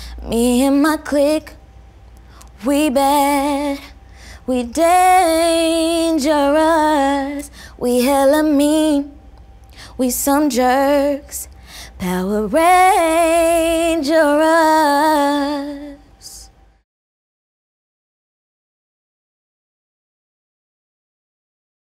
Me and my clique, we bad, we dangerous, we hella mean, we some jerks, Power Rangers.